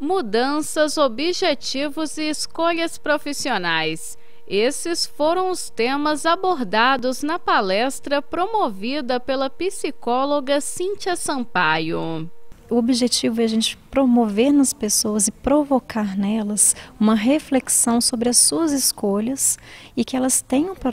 Mudanças, objetivos e escolhas profissionais. Esses foram os temas abordados na palestra promovida pela psicóloga Cíntia Sampaio. O objetivo é a gente promover nas pessoas e provocar nelas uma reflexão sobre as suas escolhas e que elas tenham para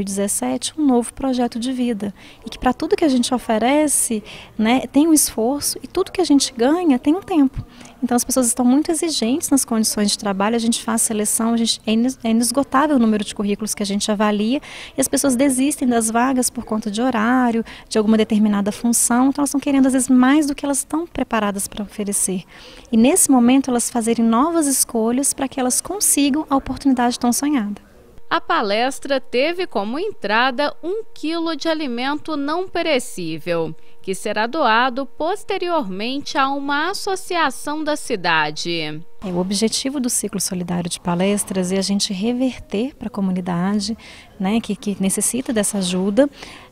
2017 um novo projeto de vida. E que para tudo que a gente oferece, né, tem um esforço e tudo que a gente ganha tem um tempo. Então as pessoas estão muito exigentes nas condições de trabalho, a gente faz seleção, é inesgotável o número de currículos que a gente avalia e as pessoas desistem das vagas por conta de horário, de alguma determinada função, então elas estão querendo às vezes mais do que elas estão preparadas para oferecer. E nesse momento elas fazerem novas escolhas para que elas consigam a oportunidade tão sonhada. A palestra teve como entrada 1 quilo de alimento não perecível, que será doado posteriormente a uma associação da cidade. O objetivo do Ciclo Solidário de Palestras é a gente reverter para a comunidade, né, que necessita dessa ajuda,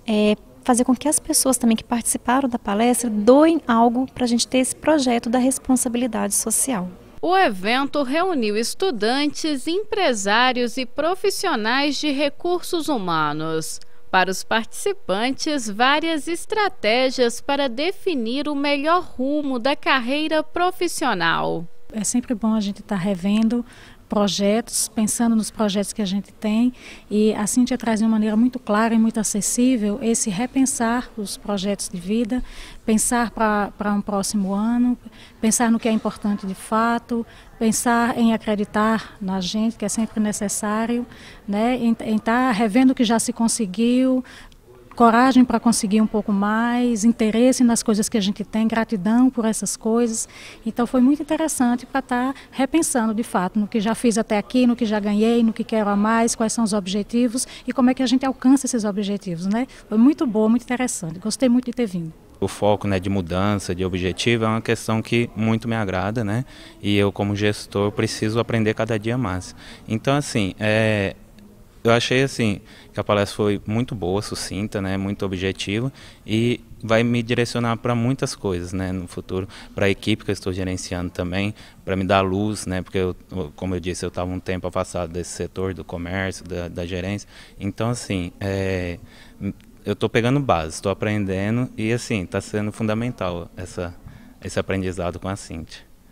fazer com que as pessoas também que participaram da palestra doem algo para a gente ter esse projeto da responsabilidade social. O evento reuniu estudantes, empresários e profissionais de recursos humanos. Para os participantes, várias estratégias para definir o melhor rumo da carreira profissional. É sempre bom a gente estar revendo projetos, pensando nos projetos que a gente tem, e a Cíntia traz de uma maneira muito clara e muito acessível esse repensar os projetos de vida, pensar para um próximo ano, pensar no que é importante de fato, pensar em acreditar na gente, que é sempre necessário, né? Em estar revendo o que já se conseguiu, coragem para conseguir um pouco mais, interesse nas coisas que a gente tem, gratidão por essas coisas. Então foi muito interessante para estar repensando de fato no que já fiz até aqui, no que já ganhei, no que quero a mais, quais são os objetivos e como é que a gente alcança esses objetivos, né? Foi muito boa, muito interessante, gostei muito de ter vindo. O foco, né, de mudança, de objetivo é uma questão que muito me agrada, né? E eu como gestor preciso aprender cada dia mais. Então assim, eu achei assim que a palestra foi muito boa, sucinta, né, muito objetiva e vai me direcionar para muitas coisas, né, no futuro, para a equipe que eu estou gerenciando também, para me dar luz, né, porque como eu disse, eu estava um tempo afastado desse setor do comércio, da gerência. Então assim, eu estou pegando base, estou aprendendo e assim está sendo fundamental esse aprendizado com a Cíntia.